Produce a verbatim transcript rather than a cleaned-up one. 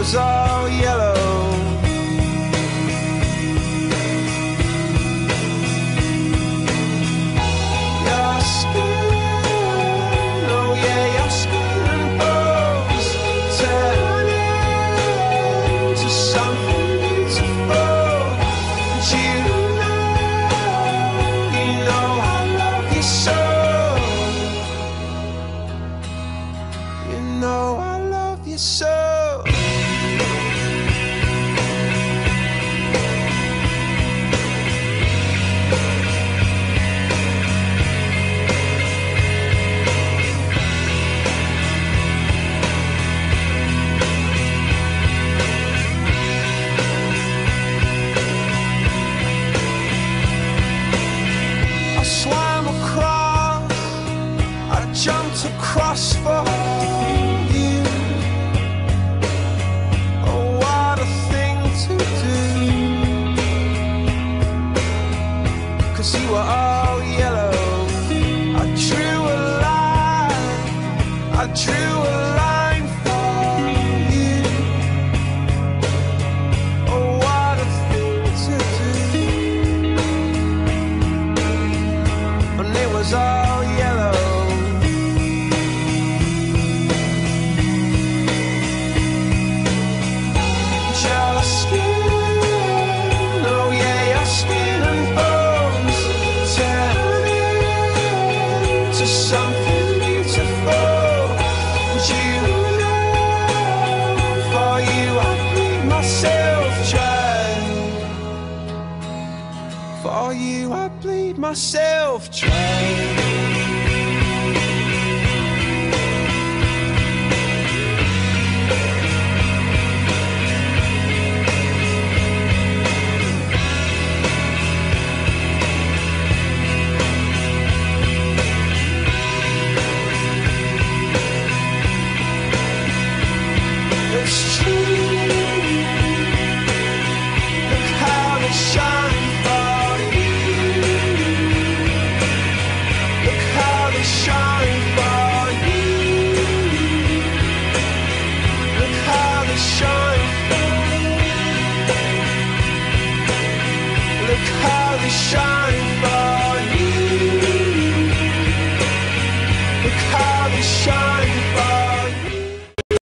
was all yellow. Your skin, oh yeah, your skin and bones turn into something beautiful. And you know, you know I love you so. You know I love you so. I swam across, I jumped across for you. Oh, what a thing to do. 'Cause you were all yellow. I drew a line, I drew a line for you. Oh, what a thing to do. And it was all yellow. Your skin, oh yeah, your skin and bones turn into something beautiful. And you know, for you I bleed myself dry. For you I bleed myself dry. It's true. Look how they shine for you. Look how they shine for you. Look how they shine for you. Look how they shine for you. Look how they shine.